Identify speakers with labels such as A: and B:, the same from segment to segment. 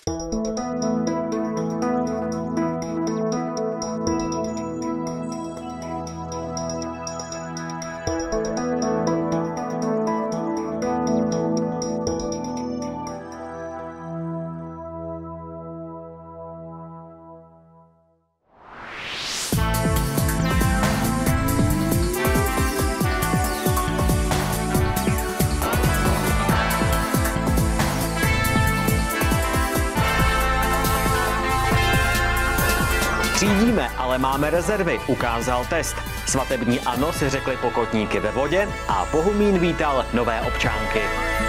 A: Třídíme, ale máme rezervy, ukázal test. Svatební ano si řekli pokotníky ve vodě a Bohumín vítal nové občánky.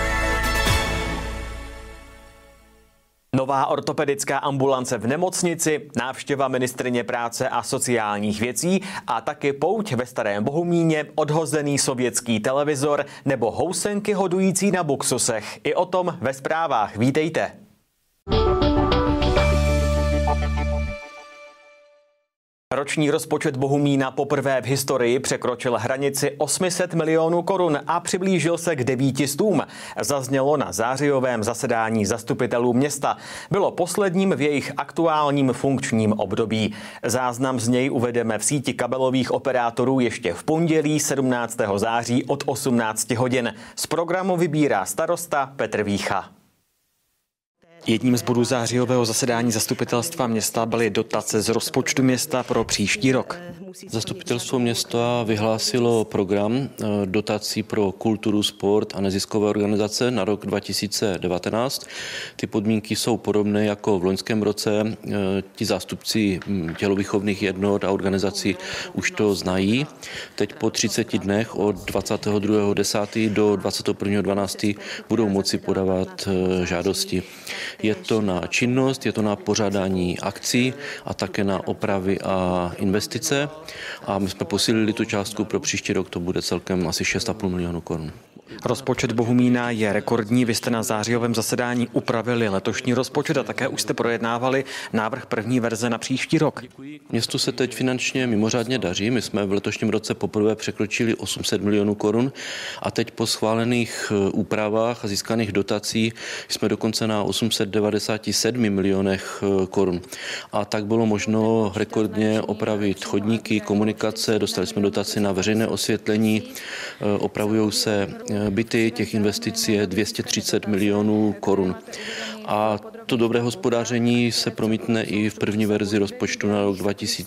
A: Nová ortopedická ambulance v nemocnici, návštěva ministryně práce a sociálních věcí a taky pouť ve Starém Bohumíně, odhozený sovětský televizor nebo housenky hodující na buksusech. I o tom ve zprávách. Vítejte. Roční rozpočet Bohumína poprvé v historii překročil hranici 800 milionů korun a přiblížil se k 900. Zaznělo na zářijovém zasedání zastupitelů města. Bylo posledním v jejich aktuálním funkčním období. Záznam z něj uvedeme v síti kabelových operátorů ještě v pondělí 17. září od 18 hodin. Z programu vybírá starosta Petr Vícha. Jedním z bodů zářijového zasedání zastupitelstva města byly dotace z rozpočtu města pro příští rok.
B: Zastupitelstvo města vyhlásilo program dotací pro kulturu, sport a neziskové organizace na rok 2019. Ty podmínky jsou podobné jako v loňském roce. Ti zástupci tělovýchovných jednot a organizací už to znají. Teď po 30 dnech od 22.10. do 21.12. budou moci podávat žádosti. Je to na činnost, je to na pořádání akcí a také na opravy a investice. A my jsme posílili tu částku pro příští rok, to bude celkem asi 6,5 milionu korun.
A: Rozpočet Bohumína je rekordní. Vy jste na zářijovém zasedání upravili letošní rozpočet a také už jste projednávali návrh první verze na příští rok.
B: Městu se teď finančně mimořádně daří. My jsme v letošním roce poprvé překročili 800 milionů korun a teď po schválených úpravách a získaných dotací jsme dokonce na 897 milionech korun. A tak bylo možno rekordně opravit chodníky, komunikace, dostali jsme dotaci na veřejné osvětlení, opravují se byty, těch investic je 230 milionů korun. A to dobré hospodáření se promítne i v první verzi rozpočtu na rok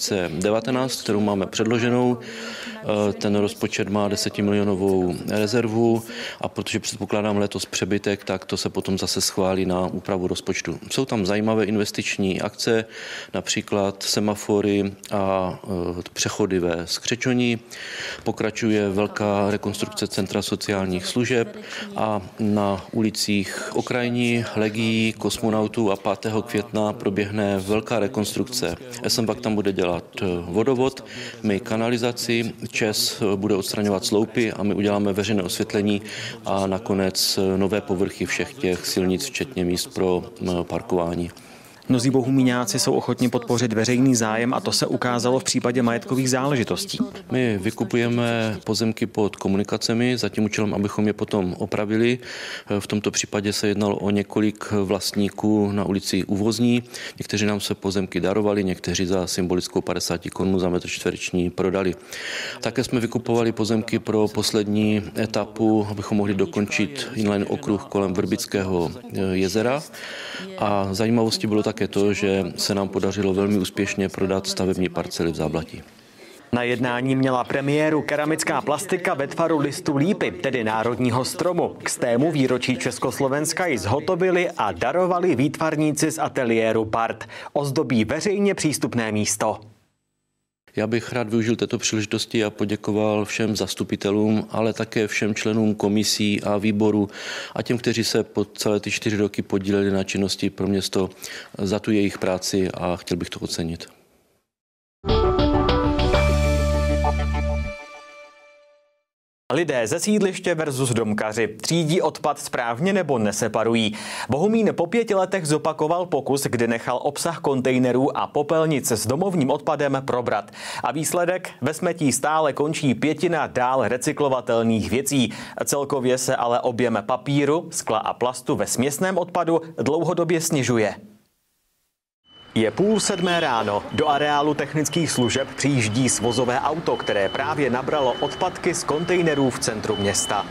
B: 2019, kterou máme předloženou. Ten rozpočet má 10 milionovou rezervu a protože předpokládám letos přebytek, tak to se potom zase schválí na úpravu rozpočtu. Jsou tam zajímavé investiční akce, například semafory a přechody ve Skřečoní. Pokračuje velká rekonstrukce centra sociálních služeb a na ulicích Okrajní, Legií, Kosmonautů a 5. května proběhne velká rekonstrukce. SMBAK tam bude dělat vodovod, my kanalizaci, ČES bude odstraňovat sloupy a my uděláme veřejné osvětlení a nakonec nové povrchy všech těch silnic, včetně míst pro parkování.
A: Mnozí bohumíňáci jsou ochotni podpořit veřejný zájem a to se ukázalo v případě majetkových záležitostí.
B: My vykupujeme pozemky pod komunikacemi za tím účelem, abychom je potom opravili. V tomto případě se jednalo o několik vlastníků na ulici Uvozní. Někteří nám se pozemky darovali, někteří za symbolickou 50 korun za metr čtvereční prodali. Také jsme vykupovali pozemky pro poslední etapu, abychom mohli dokončit inline okruh kolem Vrbického jezera. A zajímavostí bylo také to, že se nám podařilo velmi úspěšně prodat stavební parcely v Záblatí.
A: Na jednání měla premiéru keramická plastika ve tvaru listu lípy, tedy národního stromu. K 100. výročí Československa ji zhotovili a darovali výtvarníci z ateliéru Bart. Ozdobí veřejně přístupné místo.
B: Já bych rád využil této příležitosti a poděkoval všem zastupitelům, ale také všem členům komisí a výboru a těm, kteří se po celé ty 4 roky podíleli na činnosti pro město za tu jejich práci a chtěl bych to ocenit.
A: Lidé ze sídliště versus domkaři. Třídí odpad správně nebo neseparují? Bohumín po 5 letech zopakoval pokus, kdy nechal obsah kontejnerů a popelnic s domovním odpadem probrat. A výsledek? Ve smetí stále končí 1/5 dál recyklovatelných věcí. Celkově se ale objem papíru, skla a plastu ve směsném odpadu dlouhodobě snižuje. Je 6:30 ráno. Do areálu technických služeb přijíždí svozové auto, které právě nabralo odpadky z kontejnerů v centru města.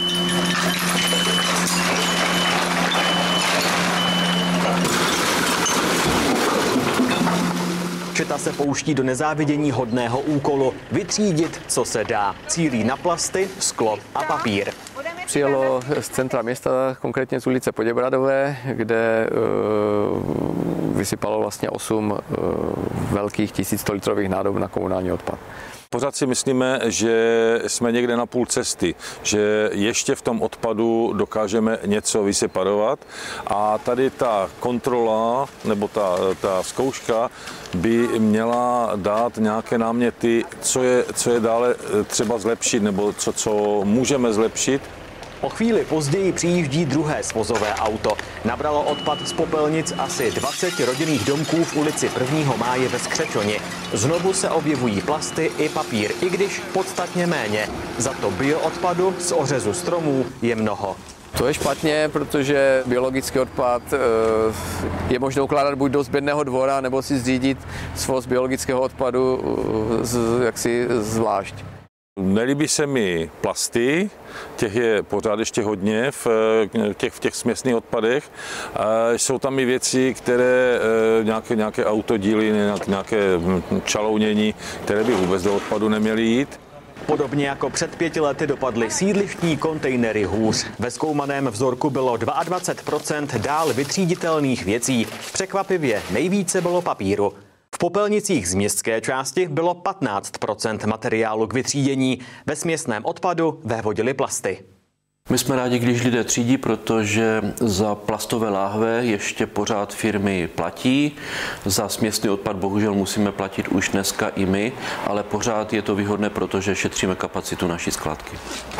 A: Četa se pouští do nezávidění hodného úkolu vytřídit, co se dá. Cílí na plasty, sklo a papír.
C: Přijelo z centra města, konkrétně z ulice Poděbradové, kde vysypalo vlastně 8 velkých 1100litrových nádob na komunální odpad.
D: Pořád si myslíme, že jsme někde na půl cesty, že ještě v tom odpadu dokážeme něco vyseparovat a tady ta kontrola nebo ta zkouška by měla dát nějaké náměty, co je dále třeba zlepšit nebo co můžeme zlepšit.
A: O chvíli později přijíždí druhé svozové auto. Nabralo odpad z popelnic asi 20 rodinných domků v ulici 1. máje ve Skřečoni. Znovu se objevují plasty i papír, i když podstatně méně. Za to bioodpadu z ořezu stromů je mnoho.
C: To je špatně, protože biologický odpad je možné ukládat buď do sběrného dvora, nebo si zřídit svoz biologického odpadu jaksi zvlášť.
D: Nelíbí se mi plasty, těch je pořád ještě hodně v těch směsných odpadech. Jsou tam i věci, které nějaké autodíly, nějaké čalounění, které by vůbec do odpadu neměly jít.
A: Podobně jako před 5 lety dopadly sídlištní kontejnery hůř. Ve zkoumaném vzorku bylo 22% dál vytříditelných věcí. Překvapivě nejvíce bylo papíru. V popelnicích z městské části bylo 15% materiálu k vytřídění. Ve směsném odpadu vévodily plasty.
B: My jsme rádi, když lidé třídí, protože za plastové láhve ještě pořád firmy platí. Za směsný odpad bohužel musíme platit už dneska i my, ale pořád je to výhodné, protože šetříme kapacitu naší skládky.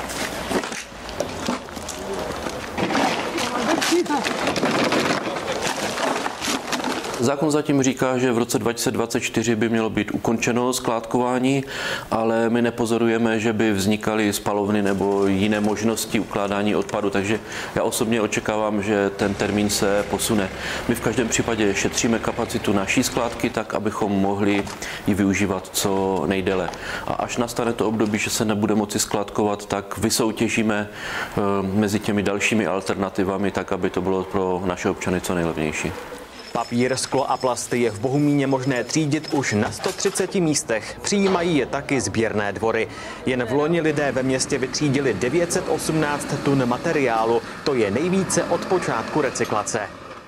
B: Zákon zatím říká, že v roce 2024 by mělo být ukončeno skládkování, ale my nepozorujeme, že by vznikaly spalovny nebo jiné možnosti ukládání odpadu, takže já osobně očekávám, že ten termín se posune. My v každém případě šetříme kapacitu naší skládky tak, abychom mohli ji využívat co nejdéle. A až nastane to období, že se nebude moci skládkovat, tak vysoutěžíme mezi těmi dalšími alternativami tak, aby to bylo pro naše občany co nejlevnější.
A: Papír, sklo a plasty je v Bohumíně možné třídit už na 130 místech. Přijímají je taky sběrné dvory. Jen v loni lidé ve městě vytřídili 918 tun materiálu. To je nejvíce od počátku recyklace.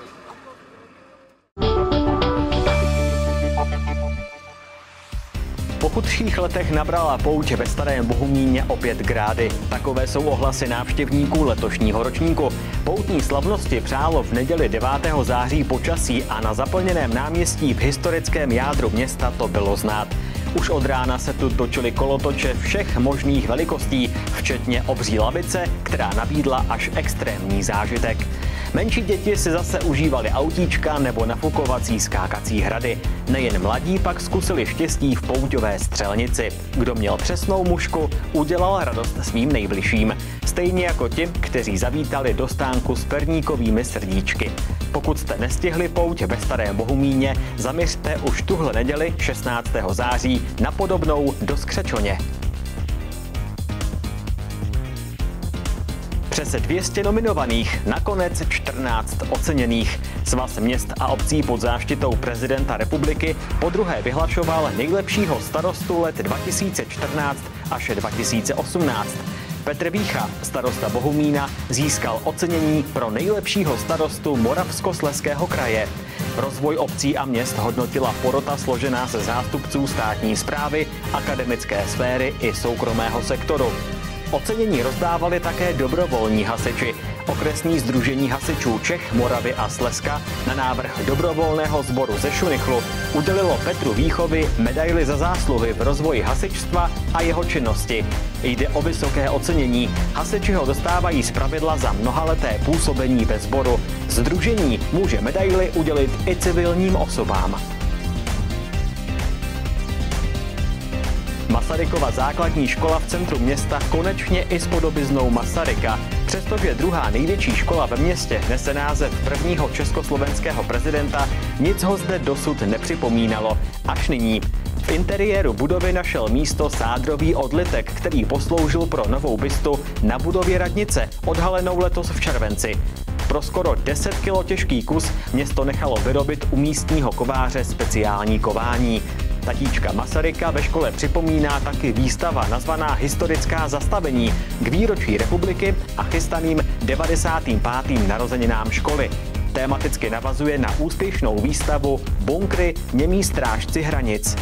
A: Po chudších letech nabrala pouť ve Starém Bohumíně o 5 grády. Takové jsou ohlasy návštěvníků letošního ročníku. Poutní slavnosti přálo v neděli 9. září počasí a na zaplněném náměstí v historickém jádru města to bylo znát. Už od rána se tu točily kolotoče všech možných velikostí, včetně obří lavice, která nabídla až extrémní zážitek. Menší děti si zase užívali autíčka nebo nafukovací skákací hrady. Nejen mladí pak zkusili štěstí v pouťové střelnici. Kdo měl přesnou mušku, udělal radost svým nejbližším. Stejně jako ti, kteří zavítali do stánku s perníkovými srdíčky. Pokud jste nestihli pouť ve Starém Bohumíně, zaměřte už tuhle neděli 16. září na Podobnou do Skřečoně. Přes 200 nominovaných, nakonec 14 oceněných. Svaz měst a obcí pod záštitou prezidenta republiky podruhé vyhlašoval nejlepšího starostu let 2014 až 2018. Petr Vícha, starosta Bohumína, získal ocenění pro nejlepšího starostu Moravskoslezského kraje. Rozvoj obcí a měst hodnotila porota složená ze zástupců státní správy, akademické sféry i soukromého sektoru. Ocenění rozdávali také dobrovolní hasiči. Okresní sdružení hasičů Čech, Moravy a Slezska na návrh dobrovolného sboru ze Šunichlu udělilo Petru Víchovi medaili za zásluhy v rozvoji hasičstva a jeho činnosti. Jde o vysoké ocenění. Hasiči ho dostávají zpravidla za mnohaleté působení ve sboru. Sdružení může medaili udělit i civilním osobám. Masarykova základní škola v centru města konečně i s podobiznou Masaryka. Přestože druhá největší škola ve městě nese název prvního československého prezidenta, nic ho zde dosud nepřipomínalo. Až nyní. V interiéru budovy našel místo sádrový odlitek, který posloužil pro novou bystu na budově radnice, odhalenou letos v červenci. Pro skoro 10 kg těžký kus město nechalo vyrobit u místního kováře speciální kování. Tatíčka Masaryka ve škole připomíná taky výstava nazvaná Historická zastavení k výročí republiky a chystaným 95. narozeninám školy. Tématicky navazuje na úspěšnou výstavu Bunkry němí strážci hranic.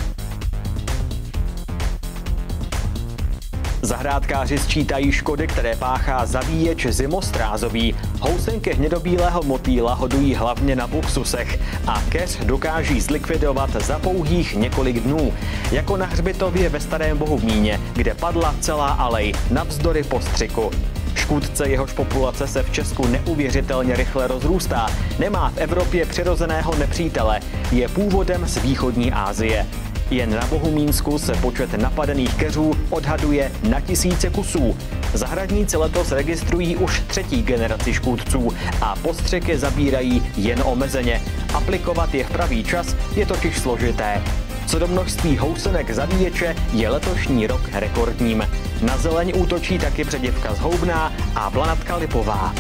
A: Zahrádkáři sčítají škody, které páchá zabíječ zimostrázový. Housenky hnědobílého motýla hodují hlavně na buksusech a keř dokáží zlikvidovat za pouhých několik dnů. Jako na hřbitově ve Starém Bohumíně, kde padla celá alej navzdory postřiku. Škůdce, jehož populace se v Česku neuvěřitelně rychle rozrůstá, nemá v Evropě přirozeného nepřítele, je původem z východní Asie. Jen na Bohumínsku se počet napadených keřů odhaduje na tisíce kusů. Zahradníci letos registrují už 3. generaci škůdců a postřiky zabírají jen omezeně. Aplikovat je v pravý čas je totiž složité. Co do množství housenek zabíječe je letošní rok rekordním. Na zeleň útočí taky předěvka zhoubná a blanatka lipová.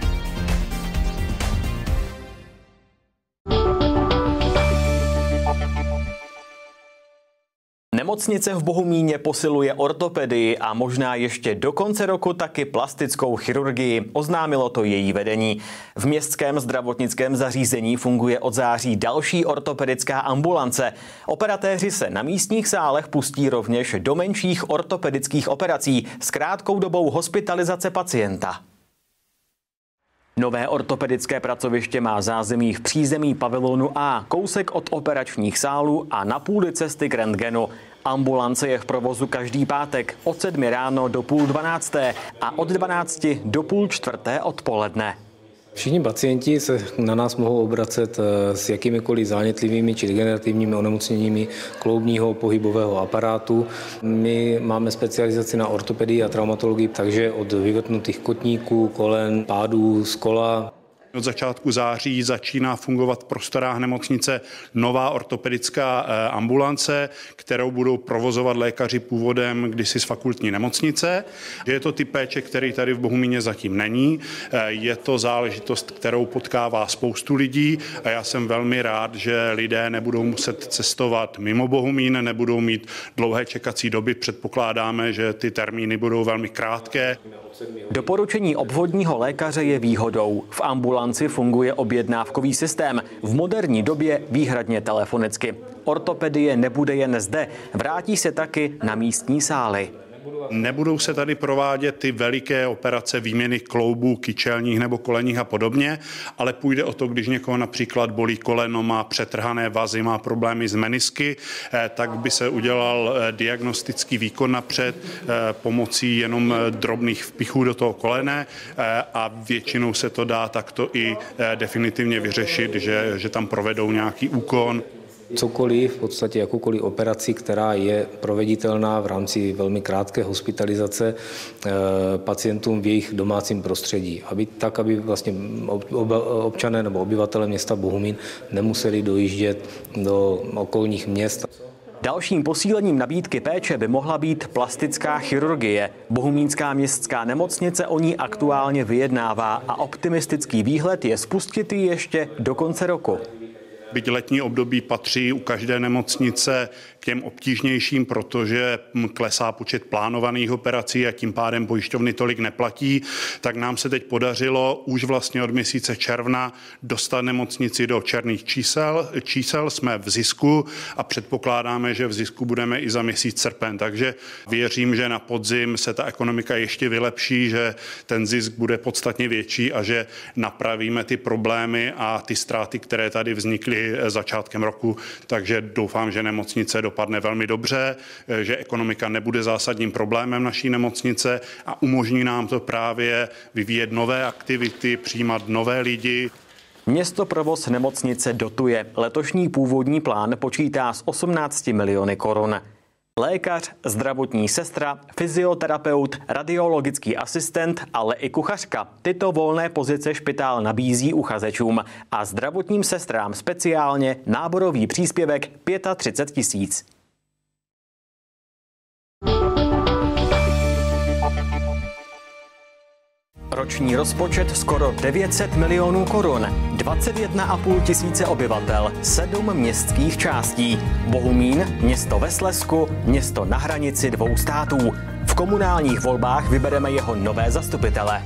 A: Nemocnice v Bohumíně posiluje ortopedii a možná ještě do konce roku taky plastickou chirurgii, oznámilo to její vedení. V městském zdravotnickém zařízení funguje od září další ortopedická ambulance. Operatéři se na místních sálech pustí rovněž do menších ortopedických operací s krátkou dobou hospitalizace pacienta. Nové ortopedické pracoviště má zázemí v přízemí pavilonu A, kousek od operačních sálů a na půli cesty k rentgenu. Ambulance je v provozu každý pátek od 7 ráno do 11:30 a od 12 do 3:30 odpoledne.
E: Všichni pacienti se na nás mohou obracet s jakýmikoliv zánětlivými či degenerativními onemocněními kloubního pohybového aparátu. My máme specializaci na ortopedii a traumatologii, takže od vyvrtnutých kotníků, kolen, pádů z kola.
F: Od začátku září začíná fungovat v prostorách nemocnice nová ortopedická ambulance, kterou budou provozovat lékaři původem kdysi z fakultní nemocnice. Je to typ péče, který tady v Bohumíně zatím není. Je to záležitost, kterou potkává spoustu lidí a já jsem velmi rád, že lidé nebudou muset cestovat mimo Bohumín, nebudou mít dlouhé čekací doby. Předpokládáme, že ty termíny budou velmi krátké.
A: Doporučení obvodního lékaře je výhodou. V ambulanci funguje objednávkový systém, v moderní době výhradně telefonicky. Ortopedie nebude jen zde, vrátí se taky na místní sály.
F: Nebudou se tady provádět ty veliké operace výměny kloubů, kyčelních nebo kolenních a podobně, ale půjde o to, když někoho například bolí koleno, má přetrhané vazy, má problémy s menisky, tak by se udělal diagnostický výkon napřed pomocí jenom drobných vpichů do toho kolene a většinou se to dá takto i definitivně vyřešit, že tam provedou nějaký úkon.
E: Cokoliv, v podstatě jakoukoliv operaci, která je proveditelná v rámci velmi krátké hospitalizace pacientům v jejich domácím prostředí. Aby vlastně občané nebo obyvatelé města Bohumín nemuseli dojíždět do okolních měst.
A: Dalším posílením nabídky péče by mohla být plastická chirurgie. Bohumínská městská nemocnice o ní aktuálně vyjednává a optimistický výhled je spustit ji ještě do konce roku.
F: Byť letní období patří u každé nemocnice k těm obtížnějším, protože klesá počet plánovaných operací a tím pádem pojišťovny tolik neplatí, tak nám se teď podařilo už vlastně od měsíce června dostat nemocnici do černých čísel. Jsme v zisku a předpokládáme, že v zisku budeme i za měsíc srpen. Takže věřím, že na podzim se ta ekonomika ještě vylepší, že ten zisk bude podstatně větší a že napravíme ty problémy a ty ztráty, které tady vznikly začátkem roku, takže doufám, že nemocnice dopadne velmi dobře, že ekonomika nebude zásadním problémem naší nemocnice a umožní nám to právě vyvíjet nové aktivity, přijímat nové lidi.
A: Město provoz nemocnice dotuje. Letošní původní plán počítá s 18 miliony korun. Lékař, zdravotní sestra, fyzioterapeut, radiologický asistent, ale i kuchařka. Tyto volné pozice špitál nabízí uchazečům a zdravotním sestrám speciálně náborový příspěvek 35 000. Roční rozpočet skoro 900 milionů korun, 21,5 tisíce obyvatel, 7 městských částí. Bohumín, město ve Slezsku, město na hranici 2 států. V komunálních volbách vybereme jeho nové zastupitele.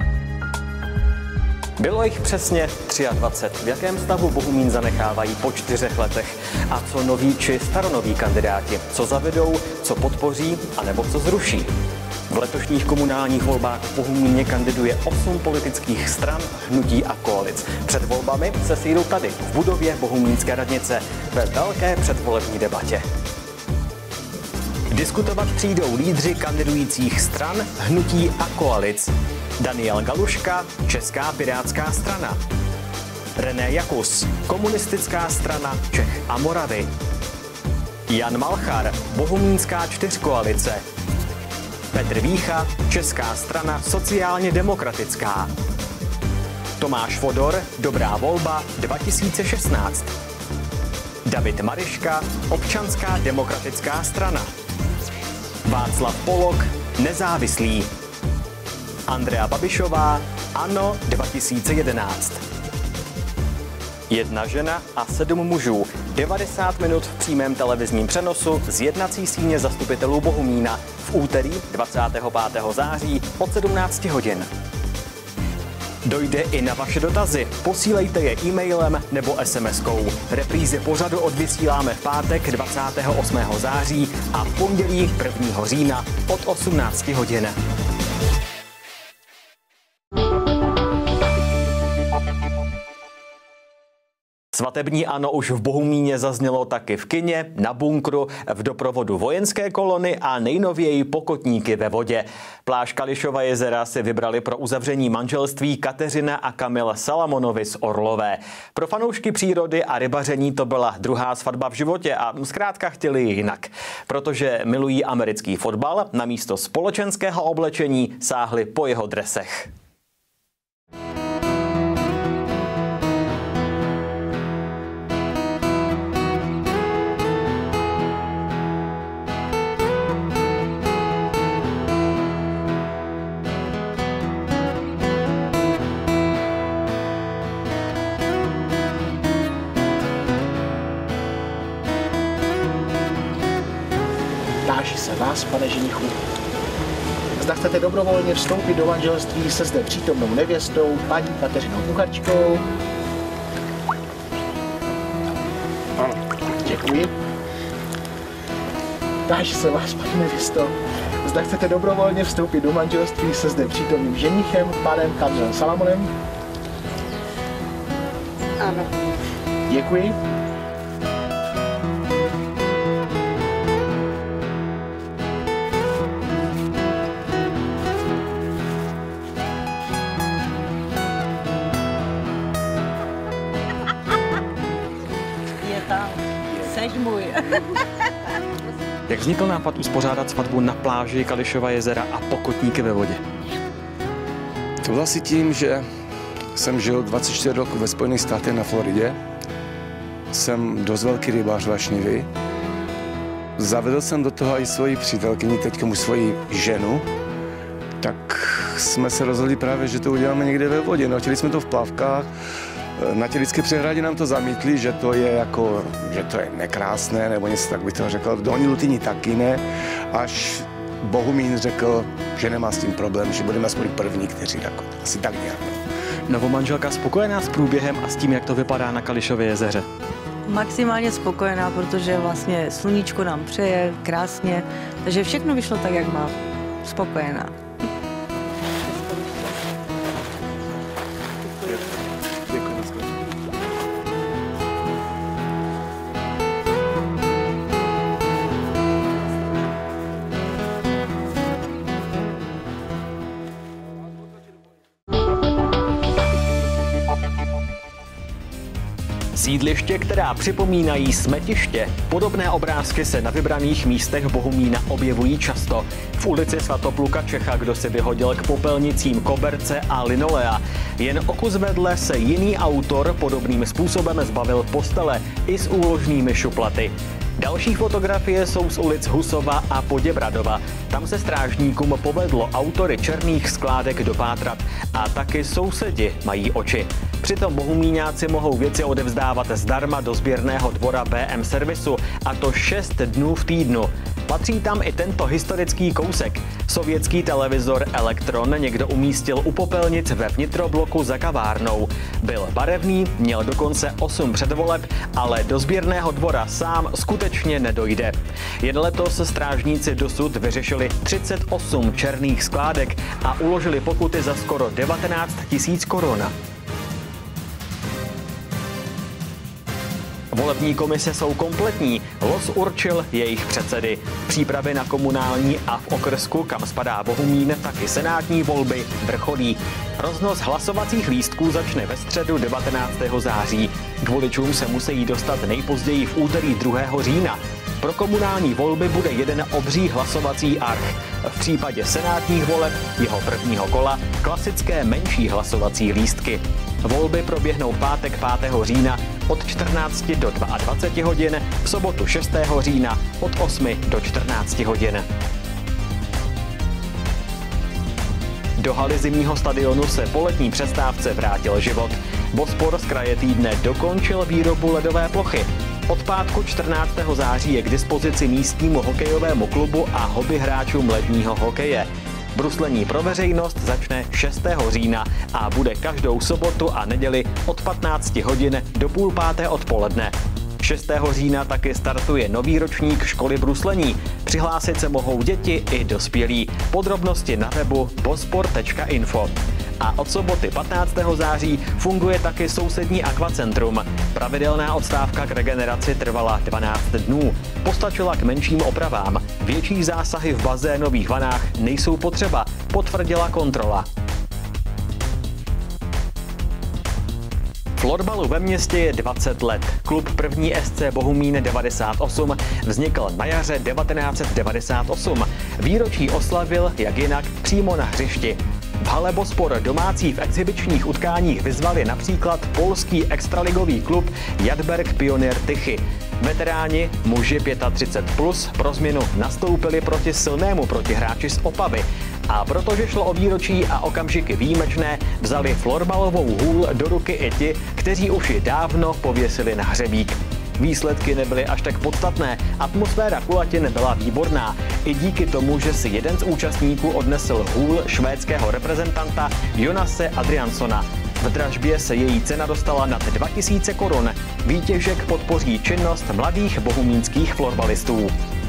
A: Bylo jich přesně 23. V jakém stavu Bohumín zanechávají po 4 letech? A co noví či staronoví kandidáti? Co zavedou, co podpoří, anebo co zruší? V letošních komunálních volbách v Bohumíně kandiduje 8 politických stran, hnutí a koalic. Před volbami se sejdou tady, v budově Bohumínské radnice, ve velké předvolební debatě. Diskutovat přijdou lídři kandidujících stran, hnutí a koalic. Daniel Galuška, Česká pirátská strana. René Jakus, Komunistická strana Čech a Moravy. Jan Malchar, Bohumínská čtyřkoalice. Petr Vícha, Česká strana sociálně demokratická. Tomáš Fodor, Dobrá volba 2016. David Mariška, Občanská demokratická strana. Václav Polok, Nezávislý. Andrea Babišová, ANO 2011. 1 žena a 7 mužů. 90 minut v přímém televizním přenosu z jednací síně zastupitelů Bohumína v úterý 25. září od 17 hodin. Dojde i na vaše dotazy. Posílejte je e-mailem nebo SMS-kou. Reprízy pořadu odvysíláme v pátek 28. září a v pondělí 1. října od 18 hodin. Svatební ANO už v Bohumíně zaznělo taky v kině, na bunkru, v doprovodu vojenské kolony a nejnověji Pokotníky ve vodě. Pláž Kališova jezera si vybrali pro uzavření manželství Kateřina a Kamil Salamonovi z Orlové. Pro fanoušky přírody a rybaření to byla druhá svatba v životě a zkrátka chtěli ji jinak. Protože milují americký fotbal, namísto společenského oblečení sáhli po jeho dresech.
G: Táži se vás, pane ženichu, zda chcete dobrovolně vstoupit do manželství se zde přítomnou nevěstou, paní Kateřinou Kuchařčkou. Ano, děkuji. Táži se vás, paní nevěsto, zda chcete dobrovolně vstoupit do manželství se zde přítomným ženichem, panem Kamilem Salamonem.
H: Ano.
G: Děkuji.
H: Seš můj.
A: Jak vznikl nápad uspořádat svatbu na pláži Kališova jezera a Pokotníky ve vodě?
I: To bylo asi tím, že jsem žil 24 roků ve Spojených státech na Floridě. Jsem dost velký rybář vášnivý. Zavedl jsem do toho i svoji přítelkyni, teďka už svoji ženu. Tak jsme se rozhodli právě, že to uděláme někde ve vodě. No, chtěli jsme to v plavkách. Na Tělické přehradě nám to zamítli, že to je nekrásné, nebo něco tak bych to řekl. V Dolní Lutyni taky ne, až Bohumín řekl, že nemá s tím problém, že budeme aspoň první, kteří jako, asi tak nějak.
A: Novomanželka spokojená s průběhem a s tím, jak to vypadá na Kališově jezeře?
H: Maximálně spokojená, protože vlastně sluníčko nám přeje krásně, takže všechno vyšlo tak, jak má. Spokojená.
A: Sídliště, která připomínají smetiště. Podobné obrázky se na vybraných místech Bohumína objevují často. V ulici Svatopluka Čecha, kdo si vyhodil k popelnicím koberce a linolea. Jen o kus vedle se jiný autor podobným způsobem zbavil postele i s úložnými šuplaty. Další fotografie jsou z ulic Husova a Poděbradova. Tam se strážníkům povedlo autory černých skládek dopátrat a taky sousedi mají oči. Přitom bohumíňáci mohou věci odevzdávat zdarma do sběrného dvora BM servisu, a to 6 dnů v týdnu. Patří tam i tento historický kousek. Sovětský televizor Elektron někdo umístil u popelnic ve vnitrobloku za kavárnou. Byl barevný, měl dokonce 8 předvoleb, ale do sběrného dvora sám skutečně nedojde. Jen letos strážníci dosud vyřešili 38 černých skládek a uložili pokuty za skoro 19 000 korun. Volební komise jsou kompletní, los určil jejich předsedy. Přípravy na komunální a v okrsku, kam spadá Bohumín, taky senátní volby vrcholí. Roznos hlasovacích lístků začne ve středu 19. září. K voličům se musí dostat nejpozději v úterý 2. října. Pro komunální volby bude jeden obří hlasovací arch. V případě senátních voleb jeho prvního kola klasické menší hlasovací lístky. Volby proběhnou v pátek 5. října od 14 do 22 hodin, v sobotu 6. října od 8 do 14 hodin. Do haly zimního stadionu se po letní přestávce vrátil život. Bospor z kraje týdne dokončil výrobu ledové plochy. Od pátku 14. září je k dispozici místnímu hokejovému klubu a hobby hráčům ledního hokeje. Bruslení pro veřejnost začne 6. října a bude každou sobotu a neděli od 15 hodin do 4:30 odpoledne. 6. října taky startuje nový ročník školy bruslení. Přihlásit se mohou děti i dospělí. Podrobnosti na webu bospor.info. A od soboty 15. září funguje taky sousední akvacentrum. Pravidelná odstávka k regeneraci trvala 12 dnů. Postačila k menším opravám. Větší zásahy v bazénových vanách nejsou potřeba, potvrdila kontrola. Florbalu ve městě je 20 let. Klub první SC Bohumín 98 vznikl na jaře 1998. Výročí oslavil, jak jinak, přímo na hřišti. V hale Bospor domácí v exhibičních utkáních vyzvali například polský extraligový klub Jadberg Pionier Tychy. Veteráni, muži 35+, pro změnu nastoupili proti silnému protihráči z Opavy. A protože šlo o výročí a okamžiky výjimečné, vzali florbalovou hůl do ruky i ti, kteří už ji dávno pověsili na hřebík. Výsledky nebyly až tak podstatné, atmosféra kulatin byla výborná. I díky tomu, že si jeden z účastníků odnesl hůl švédského reprezentanta Jonase Adriansona. V dražbě se její cena dostala nad 2000 korun. Výtěžek podpoří činnost mladých bohumínských florbalistů.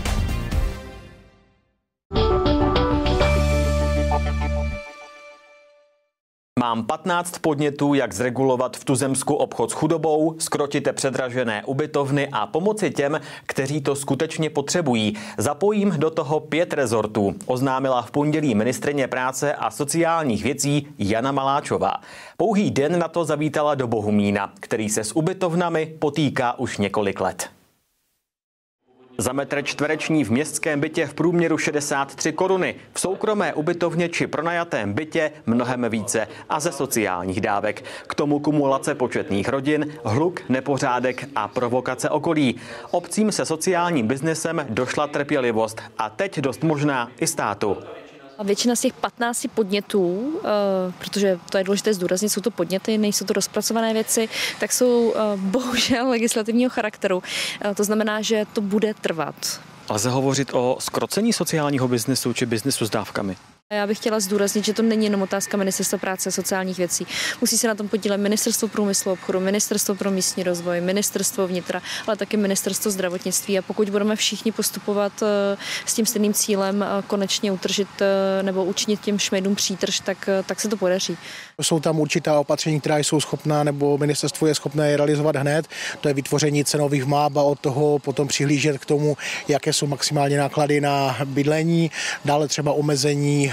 A: Mám 15 podnětů, jak zregulovat v tuzemsku obchod s chudobou, zkrotit předražené ubytovny a pomoci těm, kteří to skutečně potřebují. Zapojím do toho 5 rezortů, oznámila v pondělí ministryně práce a sociálních věcí Jana Maláčová. Pouhý den na to zavítala do Bohumína, který se s ubytovnami potýká už několik let. Za metr čtvereční v městském bytě v průměru 63 koruny, v soukromé ubytovně či pronajatém bytě mnohem více a ze sociálních dávek. K tomu kumulace početných rodin, hluk, nepořádek a provokace okolí. Obcím se sociálním biznesem došla trpělivost a teď dost možná i státu.
J: Většina z těch 15 podnětů, protože to je důležité zdůraznit, jsou to podněty, nejsou to rozpracované věci, tak jsou bohužel legislativního charakteru. To znamená, že to bude trvat.
A: Lze hovořit o zkrocení sociálního biznesu či biznesu s dávkami?
J: Já bych chtěla zdůraznit, že to není jenom otázka Ministerstva práce a sociálních věcí. Musí se na tom podílet Ministerstvo průmyslu a obchodu, Ministerstvo pro místní rozvoj, Ministerstvo vnitra, ale taky Ministerstvo zdravotnictví. A pokud budeme všichni postupovat s tím stejným cílem konečně utržit nebo učinit těm šmejdům přítrž, tak se to podaří.
K: Jsou tam určitá opatření, která jsou schopná nebo ministerstvo je schopné je realizovat hned. To je vytvoření cenových map a od toho potom přihlížet k tomu, jaké jsou maximální náklady na bydlení, dále třeba omezení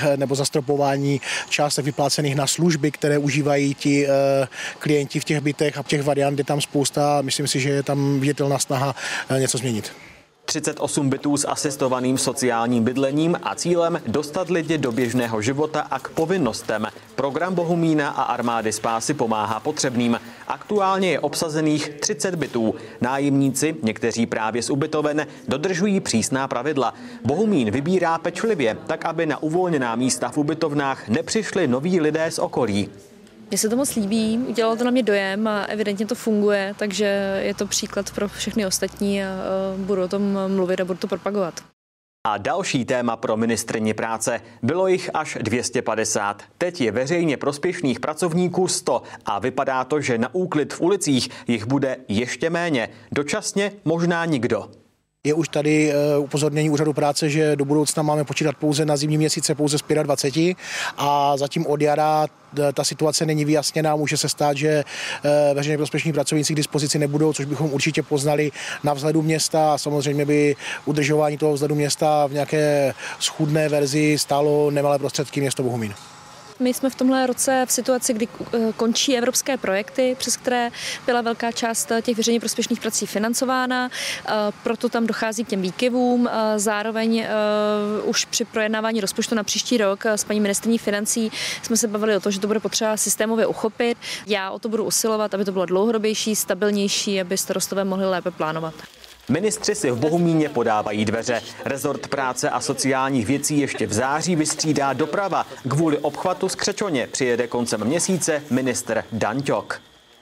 K: nebo zastropování částek vyplácených na služby, které užívají ti klienti v těch bytech a těch variant je tam spousta. Myslím si, že je tam viditelná snaha něco změnit.
A: 38 bytů s asistovaným sociálním bydlením a cílem dostat lidi do běžného života a k povinnostem. Program Bohumína a Armády spásy pomáhá potřebným. Aktuálně je obsazených 30 bytů. Nájemníci, někteří právě z ubytoven, dodržují přísná pravidla. Bohumín vybírá pečlivě, tak aby na uvolněná místa v ubytovnách nepřišli noví lidé z okolí.
J: Mně se to moc líbí, udělalo to na mě dojem a evidentně to funguje, takže je to příklad pro všechny ostatní a budu o tom mluvit a budu to propagovat.
A: A další téma pro ministryni práce. Bylo jich až 250. Teď je veřejně prospěšných pracovníků 100 a vypadá to, že na úklid v ulicích jich bude ještě méně. Dočasně možná nikdo.
K: Je už tady upozornění úřadu práce, že do budoucna máme počítat pouze na zimní měsíce pouze z 25 a zatím od jara ta situace není vyjasněná. Může se stát, že veřejně prospěšní pracovníci k dispozici nebudou, což bychom určitě poznali na vzhledu města a samozřejmě by udržování toho vzhledu města v nějaké schůdné verzi stálo nemalé prostředky město Bohumín.
J: My jsme v tomhle roce v situaci, kdy končí evropské projekty, přes které byla velká část těch veřejně prospěšných prací financována, proto tam dochází k těm výkyvům. Zároveň už při projednávání rozpočtu na příští rok s paní ministryní financí jsme se bavili o to, že to bude potřeba systémově uchopit. Já o to budu usilovat, aby to bylo dlouhodobější, stabilnější, aby starostové mohli lépe plánovat.
A: Ministři si v Bohumíně podávají dveře. Rezort práce a sociálních věcí ještě v září vystřídá doprava. Kvůli obchvatu z Křečoně přijede koncem měsíce ministr Dan Ťok.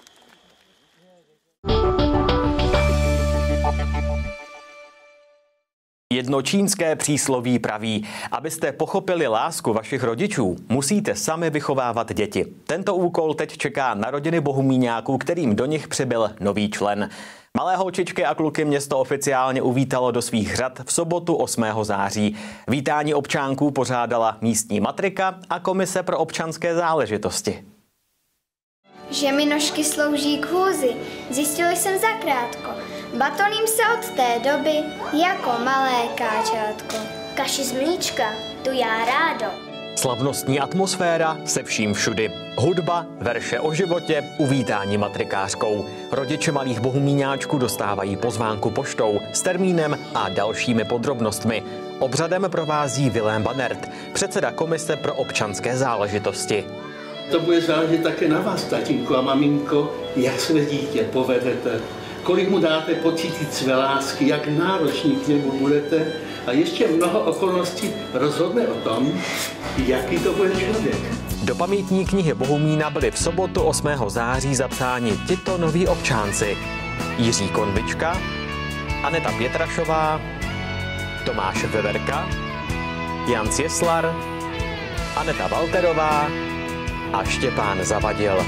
A: Jedno čínské přísloví praví, abyste pochopili lásku vašich rodičů, musíte sami vychovávat děti. Tento úkol teď čeká na rodiny Bohumíňáků, kterým do nich přibyl nový člen. Malé holčičky a kluky město oficiálně uvítalo do svých řad v sobotu 8. září. Vítání občánků pořádala místní matrika a komise pro občanské záležitosti.
L: Že mi nožky slouží k hůzi, zjistil jsem zakrátko. Batoním se od té doby jako malé káčátko. Kaši z mlíčka, tu já rádo.
A: Slavnostní atmosféra se vším všudy. Hudba, verše o životě, uvítání matrikářkou. Rodiče malých bohumíňáčků dostávají pozvánku poštou s termínem a dalšími podrobnostmi. Obřadem provází Vilém Banert, předseda komise pro občanské záležitosti.
M: To bude záležet také na vás, tatínko a maminko, jak své dítě povedete, kolik mu dáte pocítit své lásky, jak nároční k němu budete a ještě mnoho okolností rozhodne o tom, jaký to bude člověk.
A: Do pamětní knihy Bohumína byli v sobotu 8. září zapsáni tito noví občánci. Jiří Konvička, Aneta Pětrašová, Tomáš Veverka, Jan Cieslar, Aneta Walterová a Štěpán Zavadil.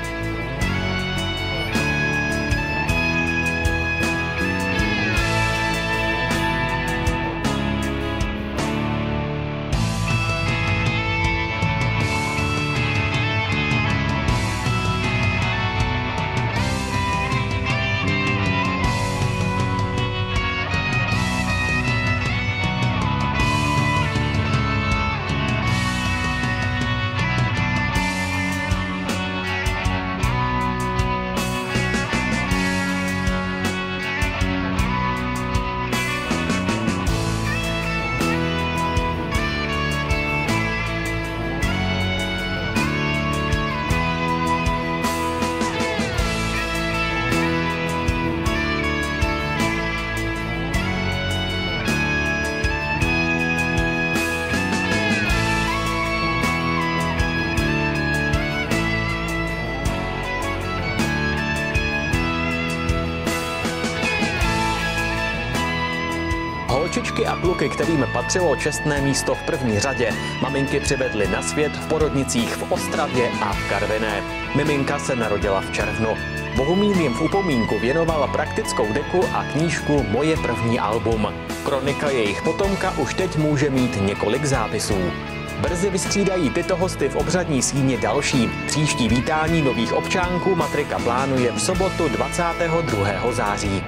A: Holčičky a kluky, kterým patřilo čestné místo v první řadě, maminky přivedly na svět v porodnicích v Ostravě a v Karviné. Miminka se narodila v červnu. Bohumín jim v upomínku věnovala praktickou deku a knížku Moje první album. Kronika jejich potomka už teď může mít několik zápisů. Brzy vystřídají tyto hosty v obřadní síni další. Příští vítání nových občánků matrika plánuje v sobotu 22. září.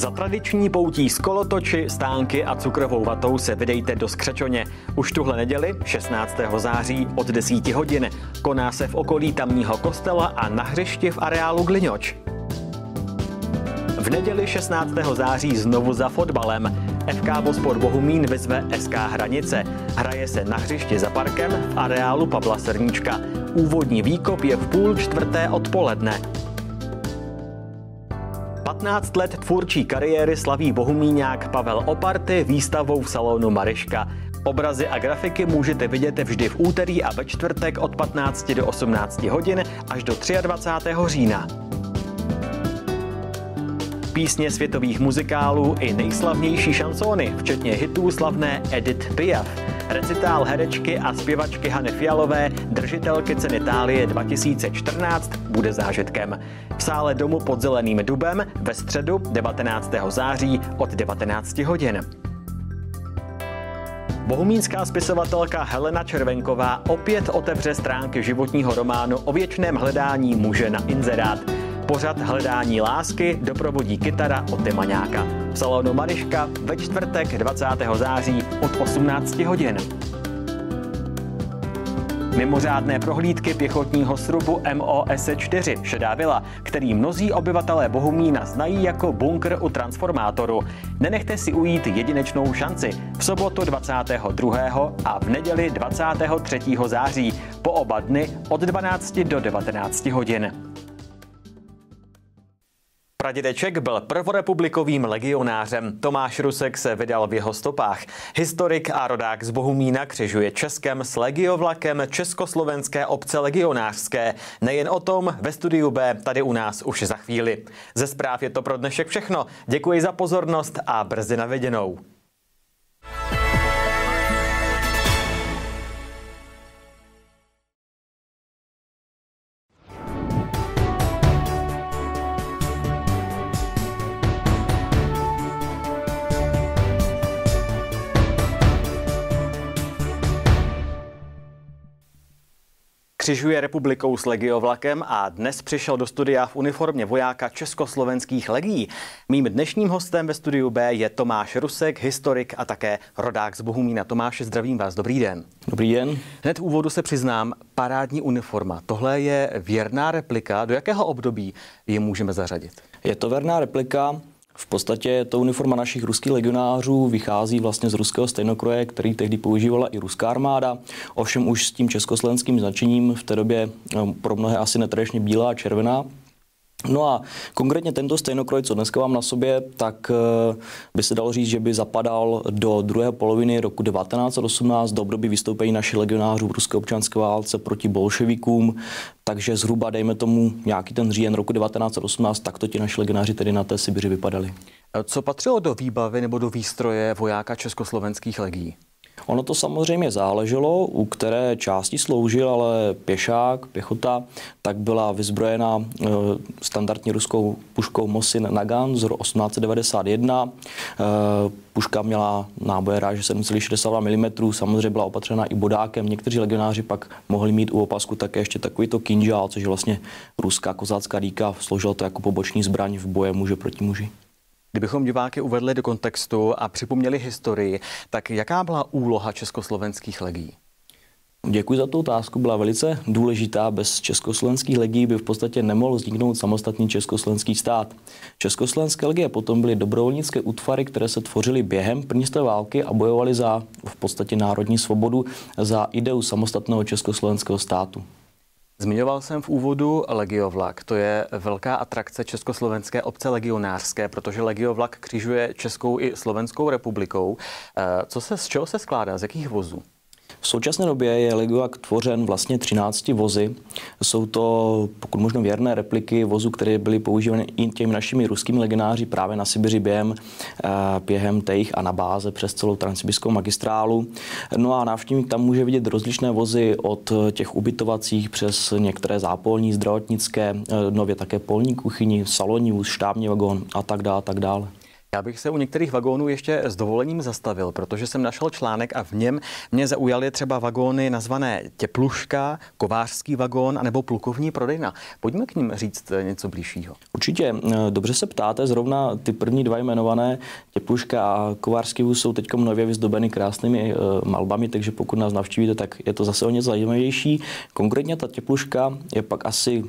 A: Za tradiční poutí z kolotoči, stánky a cukrovou vatou se vydejte do Skřečoně. Už tuhle neděli, 16. září od 10 hodin. Koná se v okolí tamního kostela a na hřišti v areálu Gliňoč. V neděli 16. září znovu za fotbalem. FK Bospor Bohumín vyzve SK Hranice. Hraje se na hřišti za parkem v areálu Pavla Srníčka. Úvodní výkop je v 3:30 odpoledne. 15 let tvůrčí kariéry slaví bohumíňák Pavel Oparty výstavou v salonu Maryška. Obrazy a grafiky můžete vidět vždy v úterý a ve čtvrtek od 15 do 18 hodin až do 23. října. Písně světových muzikálů i nejslavnější šansóny, včetně hitů slavné Edith Piaf. Recitál herečky a zpěvačky Hany Fialové, držitelky ceny Thálie 2014, bude zážitkem. V sále Domu pod Zeleným dubem ve středu 19. září od 19 hodin. Bohumínská spisovatelka Helena Červenková opět otevře stránky životního románu O věčném hledání muže na inzerát. Pořad Hledání lásky doprovodí kytara od Maňáka. V salonu Maryška ve čtvrtek 20. září od 18 hodin. Mimořádné prohlídky pěchotního srubu MOS-4 Šedá vila, který mnozí obyvatelé Bohumína znají jako bunkr u transformátoru. Nenechte si ujít jedinečnou šanci v sobotu 22. a v neděli 23. září, po oba dny od 12 do 19 hodin. Pradědeček byl prvorepublikovým legionářem. Tomáš Rusek se vydal v jeho stopách. Historik a rodák z Bohumína křižuje Českem s legiovlakem Československé obce legionářské. Nejen o tom ve studiu B tady u nás už za chvíli. Ze zpráv je to pro dnešek všechno. Děkuji za pozornost a brzy na viděnou. Křižuje republikou s legiovlakem a dnes přišel do studia v uniformě vojáka československých legií. Mým dnešním hostem ve studiu B je Tomáš Rusek, historik a také rodák z Bohumína. Tomáši, zdravím vás, dobrý den.
N: Dobrý den.
A: Hned v úvodu se přiznám, parádní uniforma. Tohle je věrná replika. Do jakého období ji můžeme zařadit?
N: Je to věrná replika. V podstatě to uniforma našich ruských legionářů vychází vlastně z ruského stejnokroje, který tehdy používala i ruská armáda, ovšem už s tím československým značením v té době pro mnohé asi netradičně bílá a červená. No a konkrétně tento stejnokroj, co dneska mám na sobě, tak by se dalo říct, že by zapadal do druhé poloviny roku 1918 do období vystoupení našich legionářů v ruské občanské válce proti bolševikům, takže zhruba, dejme tomu, nějaký ten říjen roku 1918, takto ti naši legionáři tedy na té Sibiři vypadali.
A: Co patřilo do výbavy nebo do výstroje vojáka československých legií?
N: Ono to samozřejmě záleželo, u které části sloužil, ale pěšák, pěchota, tak byla vyzbrojena standardní ruskou puškou Mosin Nagant z roku 1891. Puška měla náboje ráže 7,62 mm, samozřejmě byla opatřena i bodákem. Někteří legionáři pak mohli mít u opasku také ještě takovýto kinžál, což je vlastně ruská kozácká dýka, sloužilo to jako poboční zbraň v boji muže proti muži.
A: Kdybychom diváky uvedli do kontextu a připomněli historii, tak jaká byla úloha československých legií?
N: Děkuji za tu otázku, byla velice důležitá. Bez československých legií by v podstatě nemohl vzniknout samostatný československý stát. Československé legie potom byly dobrovolnické útvary, které se tvořily během první světové války a bojovaly za v podstatě národní svobodu, za ideu samostatného československého státu.
A: Zmiňoval jsem v úvodu legiovlak. To je velká atrakce československé obce legionářské, protože legiovlak křižuje Českou i Slovenskou republikou. Z čeho se skládá? Z jakých vozů?
N: V současné době je legiovlak tvořen vlastně 13 vozy. Jsou to pokud možno věrné repliky vozů, které byly používány i těmi našimi ruskými legionáři právě na Sibiři během těch a na báze přes celou transsibirskou magistrálu. No a návštěvník tam může vidět rozličné vozy od těch ubytovacích přes některé zápolní, zdravotnické, nově také polní kuchyni, salonní vůz, štábní vagón a tak dále.
A: Já bych se u některých vagónů ještě s dovolením zastavil, protože jsem našel článek a v něm mě zaujaly třeba vagóny nazvané Tepluška, kovářský vagón anebo plukovní prodejna. Pojďme k nim říct něco blížšího.
N: Určitě, dobře se ptáte, zrovna ty první dva jmenované, Tepluška a kovářský vůz, jsou teď nově vyzdobeny krásnými malbami, takže pokud nás navštívíte, tak je to zase o něco zajímavější. Konkrétně ta Tepluška je pak asi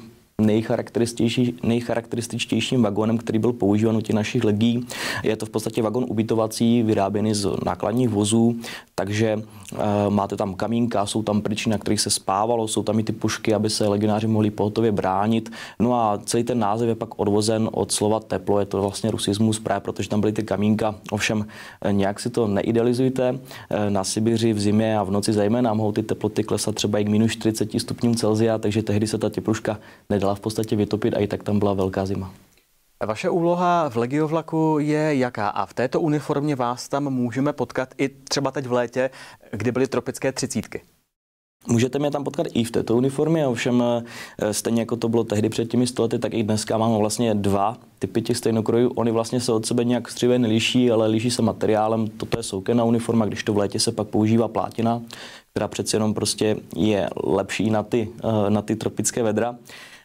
N: nejcharakterističtějším vagónem, který byl používán u těch našich legií. Je to v podstatě vagón ubytovací, vyráběný z nákladních vozů, takže máte tam kamínka, jsou tam pryči, na kterých se spávalo, jsou tam i ty pušky, aby se legionáři mohli pohotově bránit. No a celý ten název je pak odvozen od slova teplo, je to vlastně rusismus, právě protože tam byly ty kamínka. Ovšem nějak si to neidealizujte. Na Sibiři v zimě a v noci zejména mohou ty teploty klesat třeba i k minus 40 stupňům Celsia, takže tehdy se ta Tepluška nedala v podstatě vytopit a i tak tam byla velká zima.
A: Vaše úloha v legiovlaku je jaká? A v této uniformě vás tam můžeme potkat i třeba teď v létě, kdy byly tropické 30.
N: Můžete mě tam potkat i v této uniformě, ovšem stejně jako to bylo tehdy před těmi 100 lety, tak i dneska máme vlastně dva typy těch stejnokrojů. Oni vlastně se od sebe nějak střivě neliší, ale liší se materiálem. Toto je soukenná uniforma, když to v létě se pak používá plátina, která přeci jenom prostě je lepší na ty tropické vedra.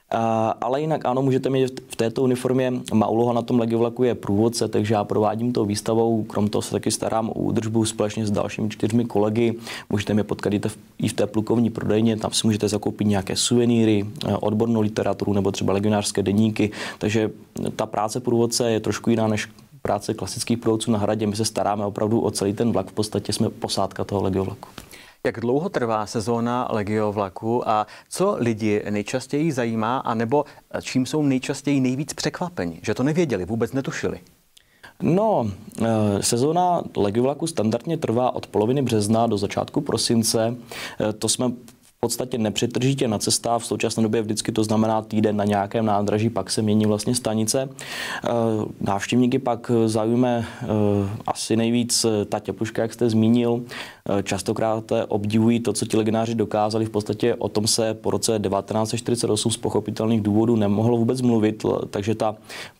N: Ale jinak ano, můžete mít v této uniformě. Má úloha na tom legiovlaku je průvodce, takže já provádím tou výstavou, krom toho se taky starám o údržbu společně s dalšími 4 kolegy. Můžete mě potkat i v té plukovní prodejně, tam si můžete zakoupit nějaké suvenýry, odbornou literaturu nebo třeba legionářské deníky, takže ta práce průvodce je trošku jiná než práce klasických průvodců na hradě. My se staráme opravdu o celý ten vlak, v podstatě jsme posádka toho legiovlaku.
A: Jak dlouho trvá sezóna legiovlaku a co lidi nejčastěji zajímá, anebo čím jsou nejčastěji nejvíc překvapeni, že to nevěděli, vůbec netušili?
N: No, sezóna legiovlaku standardně trvá od poloviny března do začátku prosince. To jsme v podstatě nepřetržitě na cestách, v současné době vždycky to znamená týden na nějakém nádraží, pak se mění vlastně stanice. Návštěvníky pak zaujme asi nejvíc ta Tepluška, jak jste zmínil. Častokrát obdivují to, co ti legionáři dokázali. V podstatě o tom se po roce 1948 z pochopitelných důvodů nemohlo vůbec mluvit, takže ta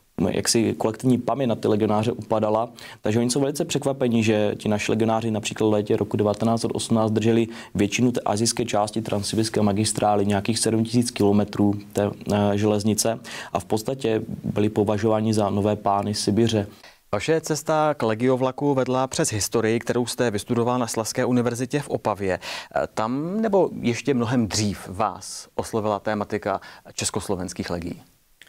N: jaksi kolektivní paměť na ty legionáře upadala. Takže oni jsou velice překvapení, že ti naši legionáři například v létě roku 1918 drželi většinu té asijské části transsibirské magistrály, nějakých 7000 kilometrů té železnice a v podstatě byli považováni za nové pány Sibiře.
A: Vaše cesta k legiovlaku vedla přes historii, kterou jste vystudoval na Slezské univerzitě v Opavě. Tam nebo ještě mnohem dřív vás oslovila tématika československých legií?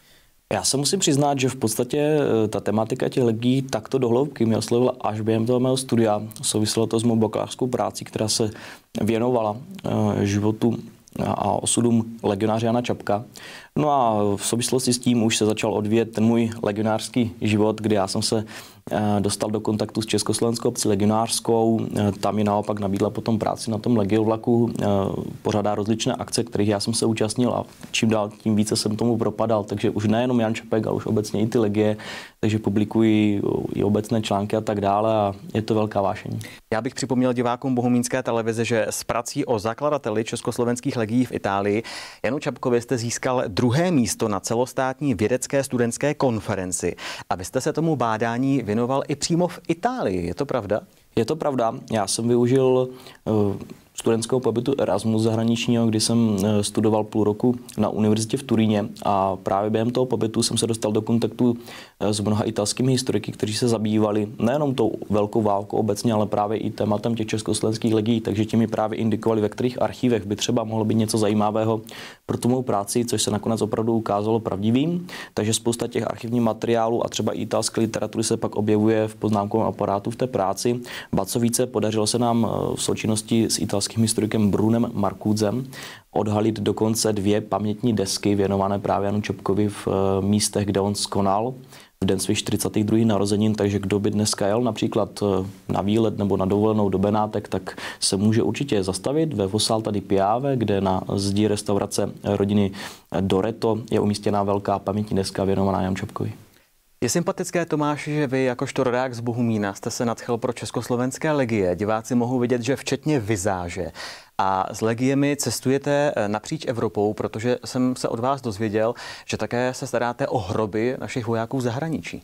N: Já se musím přiznat, že v podstatě ta tematika těch legií takto do hloubky mě oslovila až během toho mého studia. Souviselo to s mou bakalářskou práci, která se věnovala životu a osudům legionáře Jana Čapka. No a v souvislosti s tím už se začal odvíjet ten můj legionářský život, kdy já jsem se dostal do kontaktu s Československou obcí legionářskou. Tam mi naopak nabídla potom práci na tom legiovlaku, pořádá rozličné akce, kterých já jsem se účastnil a čím dál tím více jsem tomu propadal. Takže už nejenom Jan Čapek, ale už obecně i ty legie, takže publikují i obecné články a tak dále a je to velká vášeň.
A: Já bych připomněl divákům Bohumínské televize, že s prací o zakladateli československých legií v Itálii Janu Čapkovi jste získal 2. místo na celostátní vědecké studentské konferenci. A vy jste se tomu bádání věnoval i přímo v Itálii, je to pravda?
N: Je to pravda. Já jsem využil studentského pobytu Erasmus zahraničního, kdy jsem studoval půl roku na univerzitě v Turíně a právě během toho pobytu jsem se dostal do kontaktu s mnoha italskými historiky, kteří se zabývali nejenom tou velkou válkou obecně, ale právě i tématem těch československých legií, takže ti mi právě indikovali, ve kterých archívech by třeba mohlo být něco zajímavého pro tu mou práci, což se nakonec opravdu ukázalo pravdivým. Takže spousta těch archivních materiálů a třeba i italské literatury se pak objevuje v poznámkovém aparátu v té práci. Ba co více, podařilo se nám v součinnosti s italským historikem Brunem Marcuzem odhalit dokonce 2 pamětní desky věnované právě Janu Čapkovi v místech, kde on skonal v den svých 42. narozenin, takže kdo by dneska jel například na výlet nebo na dovolenou do Benátek, tak se může určitě zastavit ve Fossalta di Piave, kde na zdi restaurace rodiny Doreto je umístěná velká pamětní deska věnovaná Janu Čapkovi.
A: Je sympatické, Tomáši, že vy jakožto rodák z Bohumína jste se nadchl pro československé legie. Diváci mohou vidět, že včetně vizáže a s legiemi cestujete napříč Evropou, protože jsem se od vás dozvěděl, že také se staráte o hroby našich vojáků v zahraničí.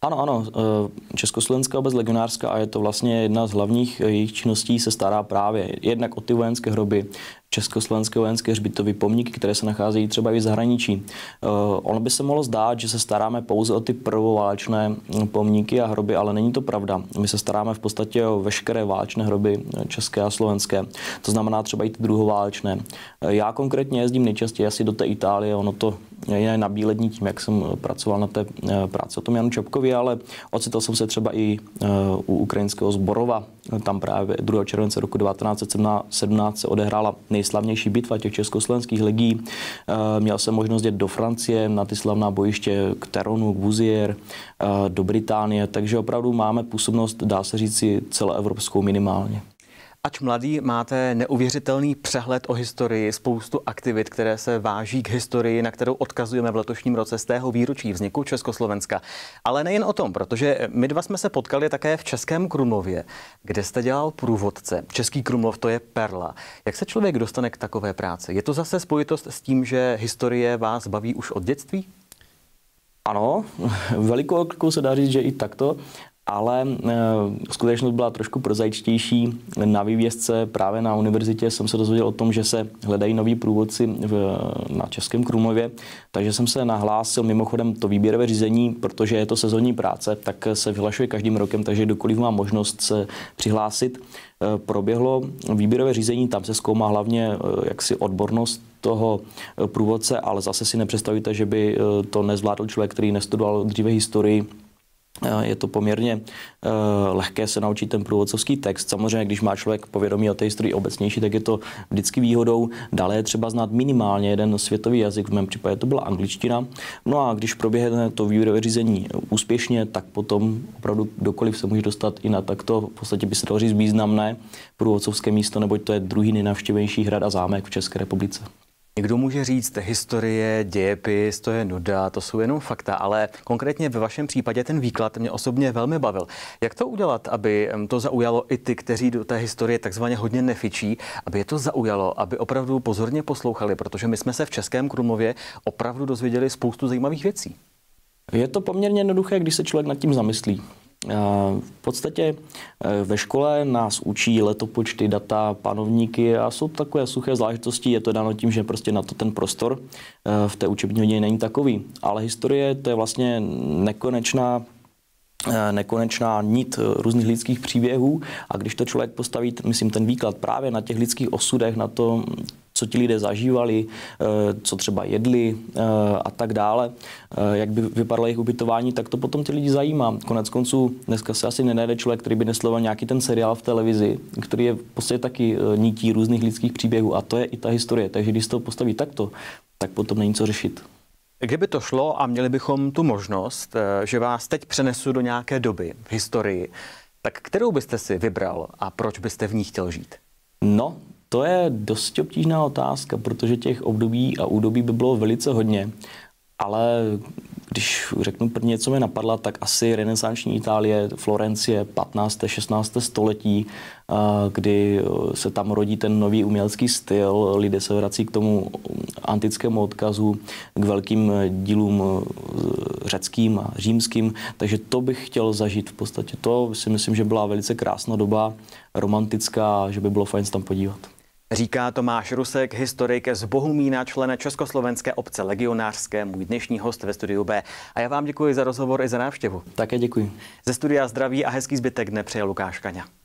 N: Ano, Československá obec legionářská, a je to vlastně jedna z hlavních jejich činností, se stará právě jednak o ty vojenské hroby, československé vojenské hřbitovy, pomníky, které se nacházejí třeba i v zahraničí. Ono by se mohlo zdát, že se staráme pouze o ty prvoválečné pomníky a hroby, ale není to pravda. My se staráme v podstatě o veškeré válečné hroby české a slovenské. To znamená třeba i ty druhoválečné. Já konkrétně jezdím nejčastěji asi do té Itálie, ono to je nabílední tím, jak jsem pracoval na té práci o tom Janu Čapkovi, ale ocitl jsem se třeba i u ukrajinského Zborova. Tam právě 2. července roku 1917 se odehrála nejslavnější bitva těch československých legií. Měl jsem možnost jít do Francie na ty slavná bojiště k Teronu, k Vuzier, do Británie, takže opravdu máme působnost, dá se říci, celoevropskou minimálně.
A: Ač mladý, máte neuvěřitelný přehled o historii, spoustu aktivit, které se váží k historii, na kterou odkazujeme v letošním roce z tého výročí vzniku Československa. Ale nejen o tom, protože my dva jsme se potkali také v Českém Krumlově, kde jste dělal průvodce. Český Krumlov, to je perla. Jak se člověk dostane k takové práci? Je to zase spojitost s tím, že historie vás baví už od dětství?
N: Ano, velikou oklikou se dá říct, že i takto. Ale skutečnost byla trošku prozaičtější. Na vývězce právě na univerzitě jsem se dozvěděl o tom, že se hledají noví průvodci na Českém Krumlově, takže jsem se nahlásil. Mimochodem to výběrové řízení, protože je to sezónní práce, tak se vyhlašuje každým rokem, takže kdokoliv má možnost se přihlásit. Proběhlo výběrové řízení, tam se zkoumá hlavně jaksi odbornost toho průvodce, ale zase si nepředstavíte, že by to nezvládl člověk, který nestudoval dříve historii. Je to poměrně lehké se naučit ten průvodcovský text. Samozřejmě, když má člověk povědomí o té historii obecnější, tak je to vždycky výhodou. Dále je třeba znát minimálně jeden světový jazyk, v mém případě to byla angličtina. No a když proběhne to výběrové řízení úspěšně, tak potom opravdu kdokoliv se může dostat i na takto, v podstatě by se dalo říct, významné průvodcovské místo, neboť to je druhý nejnavštěvnější hrad a zámek v České republice.
A: Někdo může říct, historie, dějepis, to je nuda, to jsou jenom fakta, ale konkrétně ve vašem případě ten výklad mě osobně velmi bavil. Jak to udělat, aby to zaujalo i ty, kteří do té historie takzvaně hodně nefičí, aby je to zaujalo, aby opravdu pozorně poslouchali, protože my jsme se v Českém Krumlově opravdu dozvěděli spoustu zajímavých věcí.
N: Je to poměrně jednoduché, když se člověk nad tím zamyslí. V podstatě ve škole nás učí letopočty, data, panovníky a jsou to takové suché záležitosti. Je to dáno tím, že prostě na to ten prostor v té učební hodině není takový. Ale historie to je vlastně nekonečná nit různých lidských příběhů a když to člověk postaví, myslím, ten výklad právě na těch lidských osudech, na to, co ti lidé zažívali, co třeba jedli a tak dále, jak by vypadalo jejich ubytování, tak to potom ty lidi zajímá. Konec konců dneska se asi nenajde člověk, který by nesledoval nějaký ten seriál v televizi, který je v podstatě taky nití různých lidských příběhů a to je i ta historie. Takže když se to postaví takto, tak potom není co řešit.
A: Kdyby to šlo a měli bychom tu možnost, že vás teď přenesu do nějaké doby v historii, tak kterou byste si vybral a proč byste v ní chtěl žít?
N: No, to je dost obtížná otázka, protože těch období a údobí by bylo velice hodně. Ale když řeknu prvně, co mi napadla, tak asi renesanční Itálie, Florencie, 15. 16. století, kdy se tam rodí ten nový umělecký styl, lidé se vrací k tomu antickému odkazu, k velkým dílům řeckým a římským, takže to bych chtěl zažít v podstatě. To si myslím, že byla velice krásná doba, romantická, že by bylo fajn se tam podívat.
A: Říká Tomáš Rusek, historik z Bohumína, člen Československé obce legionářské, můj dnešní host ve studiu B. A já vám děkuji za rozhovor i za návštěvu.
N: Také děkuji.
A: Ze studia zdraví a hezký zbytek dne přeje Lukáš Kaňa.